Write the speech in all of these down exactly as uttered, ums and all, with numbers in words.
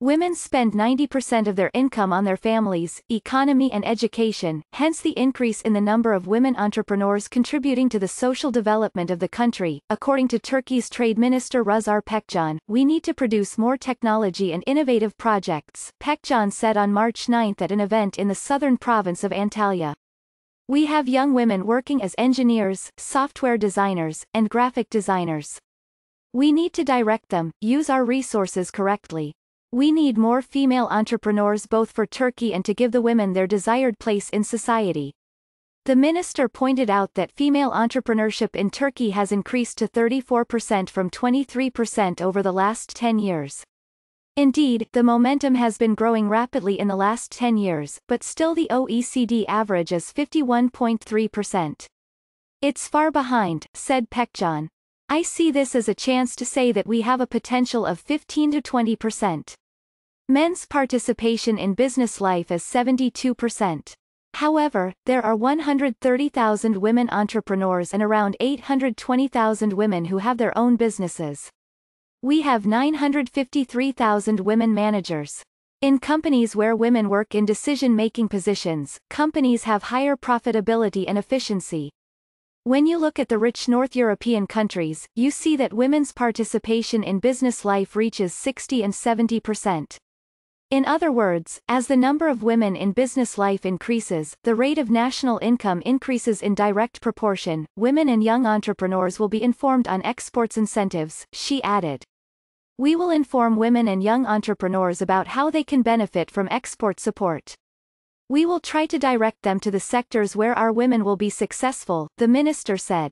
Women spend ninety percent of their income on their families, economy and education, hence the increase in the number of women entrepreneurs contributing to the social development of the country. According to Turkey's Trade Minister Ruhsar Pekcan, we need to produce more technology and innovative projects, Pekcan said on March ninth at an event in the southern province of Antalya. We have young women working as engineers, software designers, and graphic designers. We need to direct them, use our resources correctly. We need more female entrepreneurs both for Turkey and to give the women their desired place in society. The minister pointed out that female entrepreneurship in Turkey has increased to thirty-four percent from twenty-three percent over the last ten years. Indeed, the momentum has been growing rapidly in the last ten years, but still the O E C D average is fifty-one point three percent. It's far behind, said Pekcan. I see this as a chance to say that we have a potential of fifteen to twenty percent. Men's participation in business life is seventy-two percent. However, there are one hundred thirty thousand women entrepreneurs and around eight hundred twenty thousand women who have their own businesses. We have nine hundred fifty-three thousand women managers. In companies where women work in decision-making positions, companies have higher profitability and efficiency. When you look at the rich North European countries, you see that women's participation in business life reaches sixty and seventy percent. In other words, as the number of women in business life increases, the rate of national income increases in direct proportion. Women and young entrepreneurs will be informed on exports incentives, she added. We will inform women and young entrepreneurs about how they can benefit from export support. We will try to direct them to the sectors where our women will be successful, the minister said.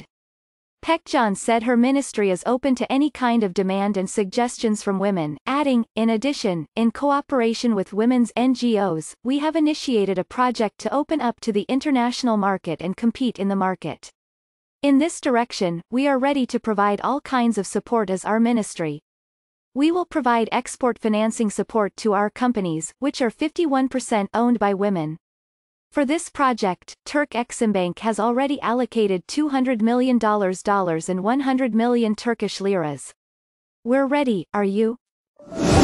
Pekcan said her ministry is open to any kind of demand and suggestions from women, adding, in addition, in cooperation with women's N G Os, we have initiated a project to open up to the international market and compete in the market. In this direction, we are ready to provide all kinds of support as our ministry. We will provide export financing support to our companies, which are fifty-one percent owned by women. For this project, Turk Eximbank has already allocated two hundred million dollars and one hundred million Turkish liras. We're ready, are you?